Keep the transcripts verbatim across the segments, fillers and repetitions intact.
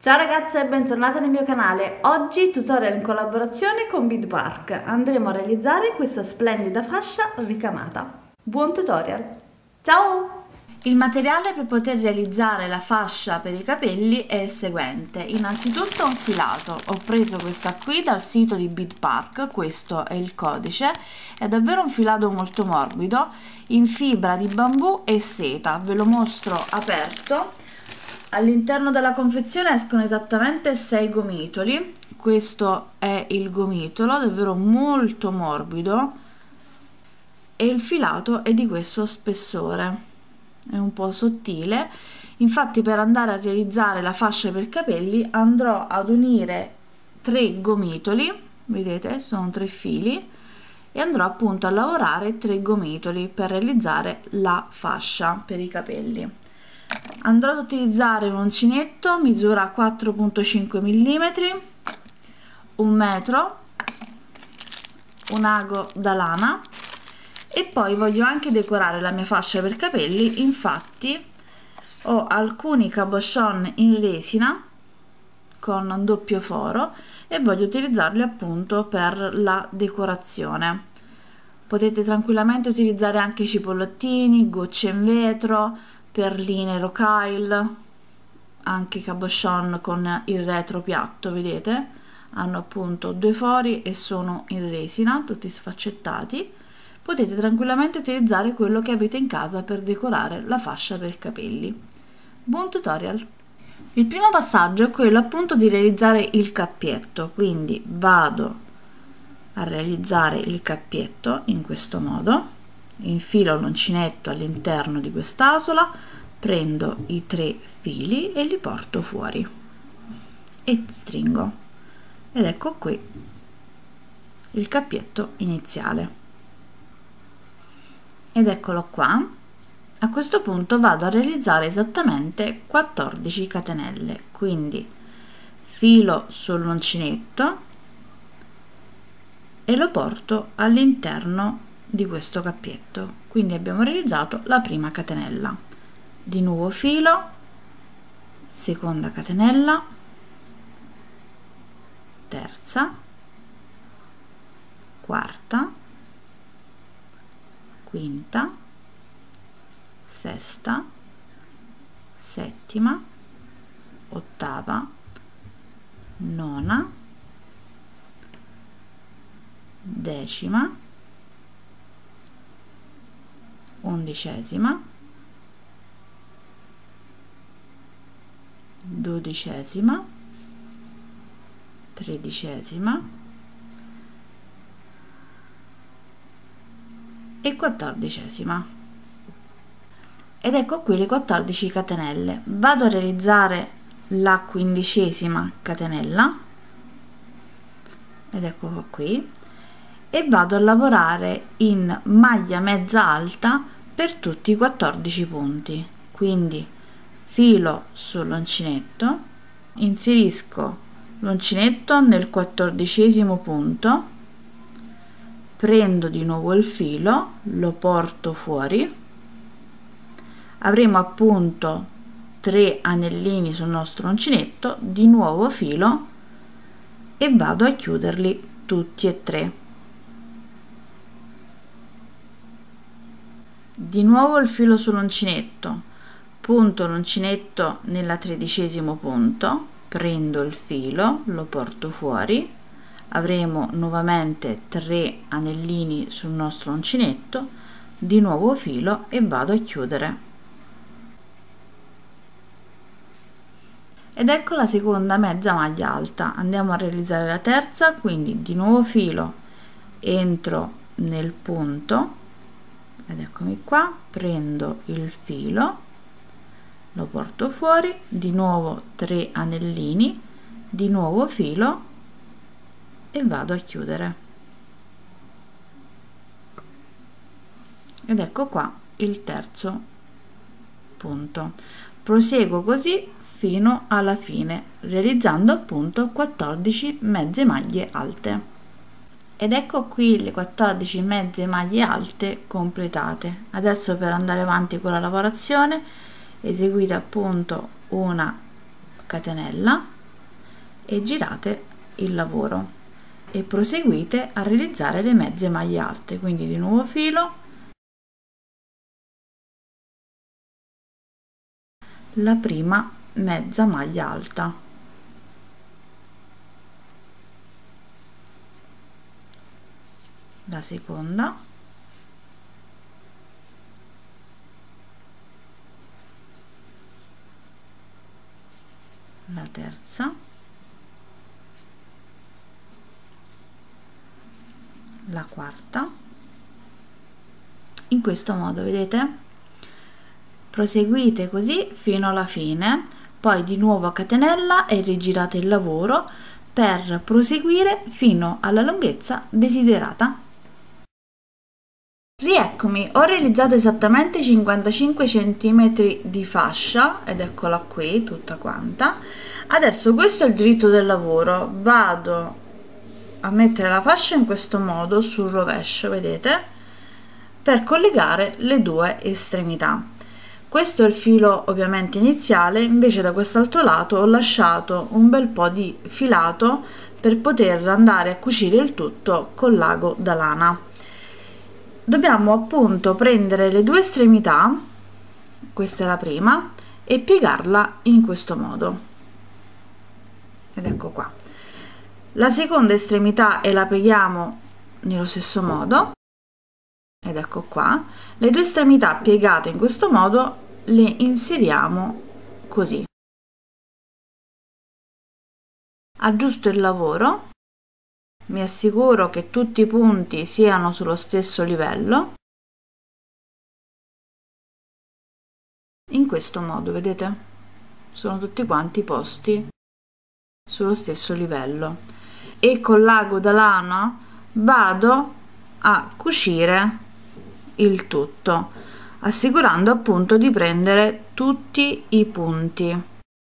Ciao ragazze e bentornate nel mio canale. Oggi tutorial in collaborazione con Beadpark. Andremo a realizzare questa splendida fascia ricamata. Buon tutorial! Ciao! Il materiale per poter realizzare la fascia per i capelli è il seguente. Innanzitutto un filato. Ho preso questa qui dal sito di Beadpark, questo è il codice. È davvero un filato molto morbido, in fibra di bambù e seta. Ve lo mostro aperto. All'interno della confezione escono esattamente sei gomitoli. Questo è il gomitolo, davvero molto morbido, e il filato è di questo spessore, è un po' sottile. Infatti, per andare a realizzare la fascia per capelli andrò ad unire tre gomitoli, vedete, sono tre fili, e andrò appunto a lavorare tre gomitoli per realizzare la fascia per i capelli. Andrò ad utilizzare un uncinetto misura quattro virgola cinque millimetri, un metro, un ago da lana, e poi voglio anche decorare la mia fascia per capelli. Infatti ho alcuni cabochon in resina con doppio foro e voglio utilizzarli appunto per la decorazione. Potete tranquillamente utilizzare anche cipollottini, gocce in vetro, perline rocaille, anche cabochon con il retro piatto, vedete, hanno appunto due fori e sono in resina, tutti sfaccettati. Potete tranquillamente utilizzare quello che avete in casa per decorare la fascia per capelli. Buon tutorial! Il primo passaggio è quello appunto di realizzare il cappietto, quindi vado a realizzare il cappietto in questo modo. Infilo l'uncinetto all'interno di quest'asola, prendo i tre fili e li porto fuori e stringo, ed ecco qui il cappietto iniziale, ed eccolo qua. A questo punto vado a realizzare esattamente quattordici catenelle, quindi filo sull'uncinetto e lo porto all'interno di questo cappietto. Quindi abbiamo realizzato la prima catenella, di nuovo filo, seconda catenella, terza, quarta, quinta, sesta, settima, ottava, nona, decima, undicesima, dodicesima, tredicesima e quattordicesima. Ed ecco qui le quattordici catenelle. Vado a realizzare la quindicesima catenella, ed ecco qui, e vado a lavorare in maglia mezza alta per tutti i quattordici punti. Quindi filo sull'uncinetto, inserisco l'uncinetto nel quattordicesimo punto, prendo di nuovo il filo, lo porto fuori, avremo appunto tre anellini sul nostro uncinetto, di nuovo filo e vado a chiuderli tutti e tre. Di nuovo il filo sull'uncinetto, punto l'uncinetto nella tredicesimo punto, prendo il filo, lo porto fuori, avremo nuovamente tre anellini sul nostro uncinetto, di nuovo filo e vado a chiudere. Ed ecco la seconda mezza maglia alta. Andiamo a realizzare la terza, quindi di nuovo filo, entro nel punto, ed eccomi qua, prendo il filo, lo porto fuori, di nuovo tre anellini, di nuovo filo e vado a chiudere. Ed ecco qua il terzo punto. Proseguo così fino alla fine, realizzando appunto quattordici mezze maglie alte. Ed ecco qui le quattordici mezze maglie alte completate. Adesso, per andare avanti con la lavorazione, eseguite appunto una catenella, e girate il lavoro e proseguite a realizzare le mezze maglie alte. Quindi di nuovo filo, la prima mezza maglia alta, la seconda, la terza, la quarta. In questo modo, vedete? Proseguite così fino alla fine, poi di nuovo a catenella e rigirate il lavoro per proseguire fino alla lunghezza desiderata. Rieccomi, ho realizzato esattamente cinquantacinque centimetri di fascia ed eccola qui tutta quanta. Adesso questo è il diritto del lavoro, vado a mettere la fascia in questo modo sul rovescio, vedete, per collegare le due estremità. Questo è il filo ovviamente iniziale, invece da quest'altro lato ho lasciato un bel po' di filato per poter andare a cucire il tutto col lago da lana. Dobbiamo appunto prendere le due estremità, questa è la prima, e piegarla in questo modo, ed ecco qua. La seconda estremità e la pieghiamo nello stesso modo, ed ecco qua. Le due estremità piegate in questo modo le inseriamo così. Aggiusto il lavoro, mi assicuro che tutti i punti siano sullo stesso livello, in questo modo, vedete? Sono tutti quanti posti sullo stesso livello e col lago da lana vado a cucire il tutto, assicurando appunto di prendere tutti i punti.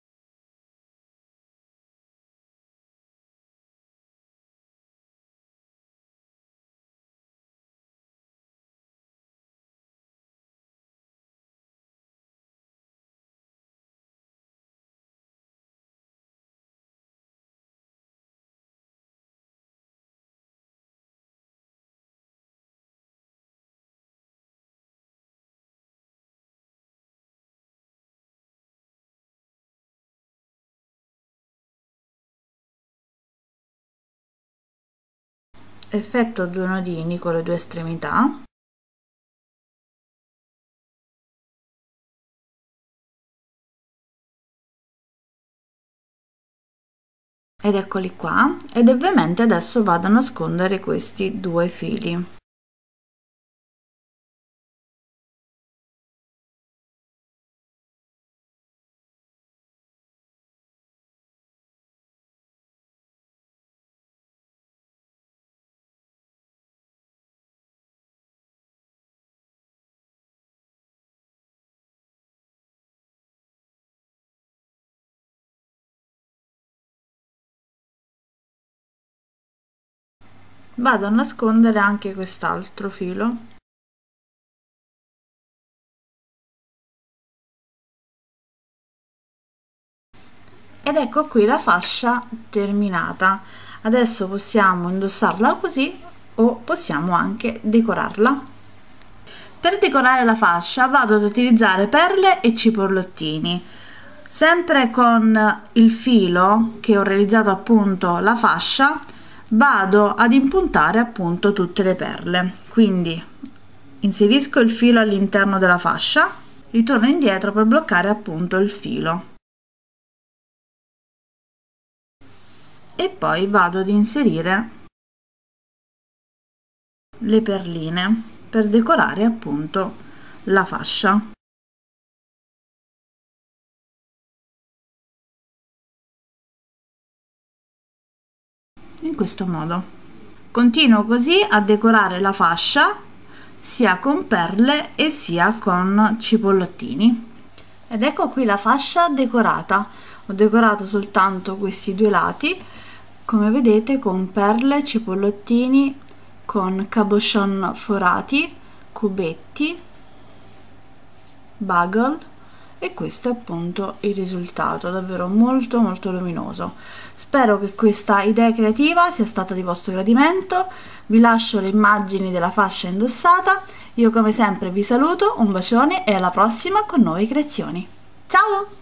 Effetto due nodini con le due estremità, ed eccoli qua, ed ovviamente adesso vado a nascondere questi due fili. Vado a nascondere anche quest'altro filo, ed ecco qui la fascia terminata. Adesso possiamo indossarla così o possiamo anche decorarla. Per decorare la fascia vado ad utilizzare perle e cipollottini, sempre con il filo che ho realizzato appunto la fascia. Vado ad impuntare appunto tutte le perle, quindi inserisco il filo all'interno della fascia, ritorno indietro per bloccare appunto il filo e poi vado ad inserire le perline per decorare appunto la fascia. In questo modo continuo così a decorare la fascia sia con perle e sia con cipollottini, ed ecco qui la fascia decorata. Ho decorato soltanto questi due lati, come vedete, con perle, cipollottini, con cabochon forati, cubetti, bugle e questo è appunto il risultato, davvero molto molto luminoso. Spero che questa idea creativa sia stata di vostro gradimento. Vi lascio le immagini della fascia indossata. Io come sempre vi saluto, un bacione e alla prossima con nuove creazioni. Ciao!